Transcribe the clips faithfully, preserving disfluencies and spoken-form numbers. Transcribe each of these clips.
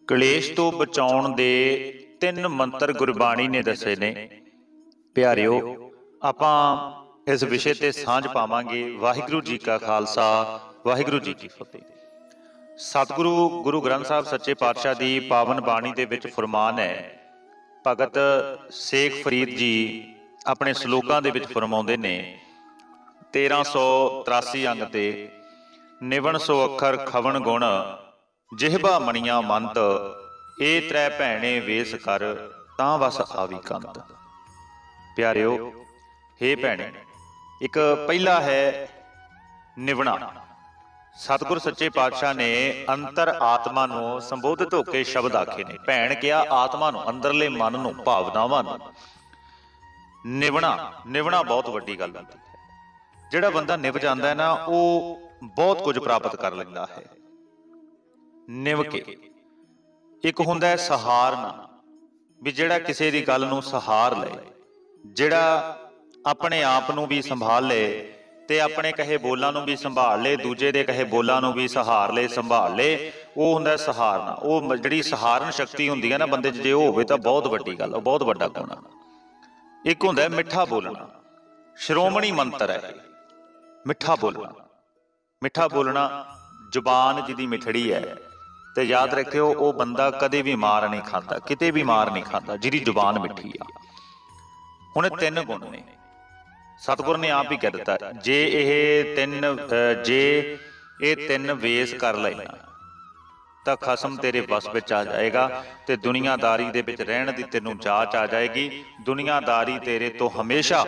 ਕਲੇਸ਼ ਤੋਂ ਬਚਾਉਣ ਦੇ ਤਿੰਨ ਮੰਤਰ ਗੁਰਬਾਣੀ ਨੇ ਦੱਸੇ ਨੇ। ਪਿਆਰਿਓ, ਆਪਾਂ ਇਸ ਵਿਸ਼ੇ ਤੇ ਸਾਂਝ ਪਾਵਾਂਗੇ। ਵਾਹਿਗੁਰੂ ਜੀ ਕਾ ਖਾਲਸਾ, ਵਾਹਿਗੁਰੂ ਜੀ ਕੀ ਫਤਿਹ। ਸਤਿਗੁਰੂ ਗੁਰੂ ਗ੍ਰੰਥ ਸਾਹਿਬ ਸੱਚੇ ਪਾਤਸ਼ਾਹ ਦੀ ਪਾਵਨ ਬਾਣੀ ਦੇ ਵਿੱਚ ਫਰਮਾਨ ਹੈ। ਭਗਤ ਸੇਖ ਫਰੀਦ ਜੀ ਆਪਣੇ ਸਲੋਕਾਂ ਦੇ ਵਿੱਚ ਫਰਮਾਉਂਦੇ ਨੇ, ਤੇਰਾਂ ਸੌ ਤਰਾਸੀ ਅੰਗ ਤੇ, ਨਿਵਣ ਸੋ ਅੱਖਰ ਖਵਣ ਗੁਣ, ਜਿਹਬਾ ਮਣੀਆਂ ਮੰਤ, ਇਹ ਤ੍ਰੈ ਭੈਣੇ ਵੇਸ ਕਰ, ਤਾਂ ਵਸ ਆਵੀ ਕੰਤ। ਪਿਆਰਿਓ, ਹੇ ਭੈਣੇ, ਇੱਕ ਪਹਿਲਾ ਹੈ ਨਿਵਣਾ। ਸਤਿਗੁਰ ਸੱਚੇ ਪਾਤਸ਼ਾਹ ਨੇ ਅੰਤਰ ਆਤਮਾ ਨੂੰ ਸੰਬੋਧਿਤ ਹੋ ਕੇ ਸ਼ਬਦ ਆਖੇ ਨੇ। ਭੈਣ ਕਿਹਾ ਆਤਮਾ ਨੂੰ, ਅੰਦਰਲੇ ਮਨ ਨੂੰ, ਭਾਵਨਾਵਾਂ ਨੂੰ। ਨਿਵਣਾ ਨਿਵਣਾ ਬਹੁਤ ਵੱਡੀ ਗੱਲ ਹੁੰਦੀ ਹੈ। ਜਿਹੜਾ ਬੰਦਾ ਨਿਭ ਜਾਂਦਾ ਹੈ ਨਾ, ਉਹ ਬਹੁਤ ਕੁਝ ਪ੍ਰਾਪਤ ਕਰ ਲੈਂਦਾ ਹੈ। ਨਿਵ ਕੇ ਇੱਕ ਹੁੰਦਾ ਹੈ ਸਹਾਰਨਾ, ਵੀ ਜਿਹੜਾ ਕਿਸੇ ਦੀ ਗੱਲ ਨੂੰ ਸਹਾਰ ਲਏ, ਜਿਹੜਾ ਆਪਣੇ ਆਪ ਨੂੰ ਵੀ ਸੰਭਾਲ ਲਏ ਤੇ ਆਪਣੇ ਕਹੇ ਬੋਲਾਂ ਨੂੰ ਵੀ ਸੰਭਾਲ ਲਏ, ਦੂਜੇ ਦੇ ਕਹੇ ਬੋਲਾਂ ਨੂੰ ਵੀ ਸਹਾਰ ਲਏ, ਸੰਭਾਲ ਲਏ, ਉਹ ਹੁੰਦਾ ਸਹਾਰਨਾ। ਉਹ ਜਿਹੜੀ ਸਹਾਰਨ ਸ਼ਕਤੀ ਹੁੰਦੀ ਹੈ ਨਾ ਬੰਦੇ 'ਚ, ਜੇ ਉਹ ਹੋਵੇ ਤਾਂ ਬਹੁਤ ਵੱਡੀ ਗੱਲ, ਉਹ ਬਹੁਤ ਵੱਡਾ ਗੁਣ ਆ। ਇੱਕ ਹੁੰਦਾ ਮਿੱਠਾ ਬੋਲਣਾ, ਸ਼੍ਰੋਮਣੀ ਮੰਤਰ ਹੈ ਇਹ, ਮਿੱਠਾ ਬੋਲਣਾ। ਮਿੱਠਾ ਬੋਲਣਾ, ਜ਼ੁਬਾਨ ਜਿਹਦੀ ਮਿੱਠੜੀ ਹੈ, ਤੇ ਯਾਦ ਰੱਖਿਓ ਉਹ ਬੰਦਾ ਕਦੇ ਵੀ ਮਾਰ ਨਹੀਂ ਖਾਂਦਾ, ਕਿਤੇ ਵੀ ਮਾਰ ਨਹੀਂ ਖਾਂਦਾ, ਜਿਹਦੀ ਜ਼ੁਬਾਨ ਮਿੱਠੀ ਆ। ਹੁਣ ਤਿੰਨ ਗੁਣ ਨੇ, ਸਤਿਗੁਰ ਨੇ ਆਪ ਹੀ ਕਹਿ ਦਿੱਤਾ, ਜੇ ਇਹ ਤਿੰਨ ਜੇ ਇਹ ਤਿੰਨ ਵੇਸ ਕਰ ਲੈਣਾ ਤਾਂ ਖਸਮ ਤੇਰੇ ਵਸ ਵਿੱਚ ਆ ਜਾਏਗਾ ਤੇ ਦੁਨੀਆਦਾਰੀ ਦੇ ਵਿੱਚ ਰਹਿਣ ਦੀ ਤੈਨੂੰ ਜਾਚ ਆ ਜਾਏਗੀ। ਦੁਨੀਆਦਾਰੀ ਤੇਰੇ ਤੋਂ ਹਮੇਸ਼ਾ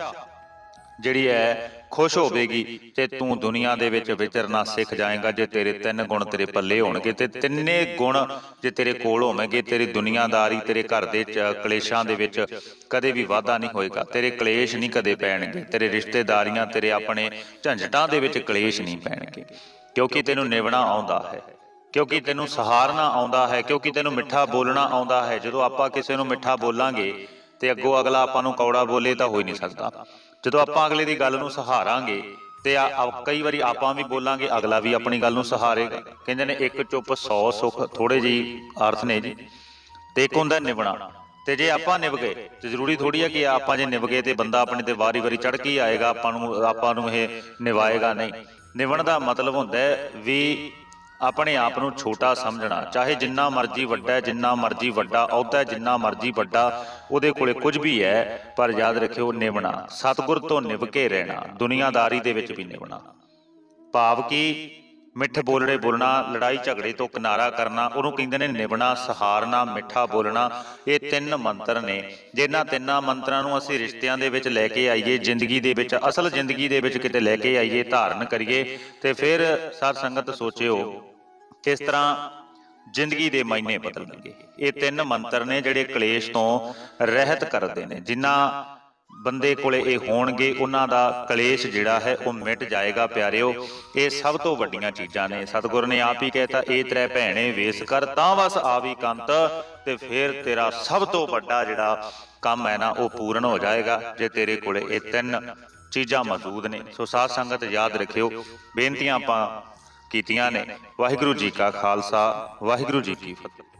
ਜਿਹੜੀ ਹੈ ਖੁਸ਼ ਹੋਵੇਗੀ ਤੇ ਤੂੰ ਦੁਨੀਆ ਦੇ ਵਿੱਚ ਵਿਚਰਨਾ ਸਿੱਖ ਜਾਏਗਾ ਜੇ ਤੇਰੇ ਤਿੰਨ ਗੁਣ ਤੇਰੇ ਪੱਲੇ ਹੋਣਗੇ। ਤੇ ਤਿੰਨੇ ਗੁਣ ਜੇ ਤੇਰੇ ਕੋਲ ਹੋਣਗੇ, ਤੇਰੀ ਦੁਨੀਆਦਾਰੀ, ਤੇਰੇ ਘਰ ਦੇ ਕਲੇਸ਼ਾਂ ਦੇ ਵਿੱਚ ਕਦੇ ਵੀ ਵਾਧਾ ਨਹੀਂ ਹੋਏਗਾ, ਤੇਰੇ ਕਲੇਸ਼ ਨਹੀਂ ਕਦੇ ਪੈਣਗੇ, ਤੇਰੇ ਰਿਸ਼ਤੇਦਾਰੀਆਂ, ਤੇਰੇ ਆਪਣੇ ਝੰਜਟਾਂ ਦੇ ਵਿੱਚ ਕਲੇਸ਼ ਨਹੀਂ ਪੈਣਗੇ, ਕਿਉਂਕਿ ਤੈਨੂੰ ਨਿਵਣਾ ਆਉਂਦਾ ਹੈ, ਕਿਉਂਕਿ ਤੈਨੂੰ ਸਹਾਰਨਾ ਆਉਂਦਾ ਹੈ, ਕਿਉਂਕਿ ਤੈਨੂੰ ਮਿੱਠਾ ਬੋਲਣਾ ਆਉਂਦਾ ਹੈ। ਜਦੋਂ ਆਪਾਂ ਕਿਸੇ ਨੂੰ ਮਿੱਠਾ ਬੋਲਾਂਗੇ ਤੇ ਅੱਗੋਂ ਅਗਲਾ ਆਪਾਂ ਨੂੰ ਕੌੜਾ ਬੋਲੇ ਤਾਂ ਹੋ ਹੀ ਨਹੀਂ ਸਕਦਾ। ਜਦੋਂ ਆਪਾਂ ਅਗਲੇ ਦੀ ਗੱਲ ਨੂੰ ਸਹਾਰਾਂਗੇ ਤੇ ਕਈ ਵਾਰੀ ਆਪਾਂ ਵੀ ਬੋਲਾਂਗੇ, ਅਗਲਾ ਵੀ ਆਪਣੀ ਗੱਲ ਨੂੰ ਸਹਾਰੇਗਾ। ਕਹਿੰਦੇ ਨੇ ਇੱਕ ਚੁੱਪ ਸੌ ਸੁੱਖ, ਥੋੜੇ ਜਿਹੀ ਅਰਥ ਨੇ ਜੀ। ਤੇ ਇੱਕ ਹੁੰਦਾ ਨਿਵਣਾ। ਤੇ ਜੇ ਆਪਾਂ ਨਿਭ ਗਏ ਤੇ ਜ਼ਰੂਰੀ ਥੋੜੀ ਹੈ ਕਿ ਆਪਾਂ ਜੇ ਨਿਭ ਗਏ ਤੇ ਬੰਦਾ ਆਪਣੇ ਤੇ ਵਾਰੀ ਵਾਰੀ ਚੜ੍ਹ ਕੇ ਆਏਗਾ, ਆਪਾਂ ਨੂੰ ਆਪਾਂ ਨੂੰ ਇਹ ਨਿਭਾਏਗਾ, ਨਹੀਂ। ਨਿਵਣ ਦਾ ਮਤਲਬ ਹੁੰਦਾ ਹੈ ਵੀ ਆਪਣੇ ਆਪ ਨੂੰ ਛੋਟਾ ਸਮਝਣਾ, ਚਾਹੇ ਜਿੰਨਾ ਮਰਜ਼ੀ ਵੱਡਾ, ਜਿੰਨਾ ਮਰਜ਼ੀ ਵੱਡਾ ਅਹੁਦਾ, ਜਿੰਨਾ ਮਰਜ਼ੀ ਵੱਡਾ ਉਹਦੇ ਕੋਲੇ ਕੁਝ ਵੀ ਹੈ, ਪਰ ਯਾਦ ਰੱਖਿਓ ਨਿਵਣਾ, ਸਤਿਗੁਰ ਤੋਂ ਨਿਭ ਕੇ ਰਹਿਣਾ, ਦੁਨੀਆਦਾਰੀ ਦੇ ਵਿੱਚ ਵੀ ਨਿਵਣਾ। ਭਾਵ ਕਿ ਮਿੱਠ ਬੋਲੜੇ ਬੋਲਣਾ, ਲੜਾਈ ਝਗੜੇ ਤੋਂ ਕਿਨਾਰਾ ਕਰਨਾ, ਉਹਨੂੰ ਕਹਿੰਦੇ ਨੇ ਨਿਵਣਾ, ਸਹਾਰਨਾ, ਮਿੱਠਾ ਬੋਲਣਾ। ਇਹ ਤਿੰਨ ਮੰਤਰ ਨੇ। ਜਿਹਨਾਂ ਤਿੰਨਾਂ ਮੰਤਰਾਂ ਨੂੰ ਅਸੀਂ ਰਿਸ਼ਤਿਆਂ ਦੇ ਵਿੱਚ ਲੈ ਕੇ ਆਈਏ, ਜ਼ਿੰਦਗੀ ਦੇ ਵਿੱਚ, ਅਸਲ ਜ਼ਿੰਦਗੀ ਦੇ ਵਿੱਚ ਕਿਤੇ ਲੈ ਕੇ ਆਈਏ, ਧਾਰਨ ਕਰੀਏ, ਤੇ ਫਿਰ ਸਾਧ ਸੰਗਤ ਸੋਚਿਓ ਕਿਸ ਤਰ੍ਹਾਂ ਜ਼ਿੰਦਗੀ ਦੇ ਮਾਇਨੇ ਬਦਲਣਗੇ। ਇਹ ਤਿੰਨ ਮੰਤਰ ਨੇ ਜਿਹੜੇ ਕਲੇਸ਼ ਤੋਂ ਰਹਿਤ ਕਰਦੇ ਨੇ। ਜਿਨ੍ਹਾਂ ਬੰਦੇ ਕੋਲੇ ਇਹ ਹੋਣਗੇ, ਉਹਨਾਂ ਦਾ ਕਲੇਸ਼ ਜਿਹੜਾ ਹੈ ਉਹ ਮਿਟ ਜਾਏਗਾ। ਪਿਆਰਿਓ, ਇਹ ਸਭ ਤੋਂ ਵੱਡੀਆਂ ਚੀਜ਼ਾਂ ਨੇ। ਸਤਿਗੁਰ ਨੇ ਆਪ ਹੀ ਕਹਿਤਾ, ਇਹ ਤ੍ਰੈ ਭੈਣੇ ਵੇਸ ਕਰ, ਤਾਂ ਵਸ ਆਵੀ ਕੰਤ। ਤੇ ਫਿਰ ਤੇਰਾ ਸਭ ਤੋਂ ਵੱਡਾ ਜਿਹੜਾ ਕੰਮ ਹੈ ਨਾ, ਉਹ ਪੂਰਨ ਹੋ ਜਾਏਗਾ ਜੇ ਤੇਰੇ ਕੋਲੇ ਇਹ ਤਿੰਨ ਚੀਜ਼ਾਂ ਮੌਜੂਦ ਨੇ। ਸੋ ਸਾਧ ਸੰਗਤ ਯਾਦ ਰੱਖਿਓ, ਬੇਨਤੀਆਂ ਆਪਾਂ ਕੀਤੀਆਂ ਨੇ। ਵਾਹਿਗੁਰੂ ਜੀ ਕਾ ਖਾਲਸਾ, ਵਾਹਿਗੁਰੂ ਜੀ ਕੀ ਫਤਿਹ।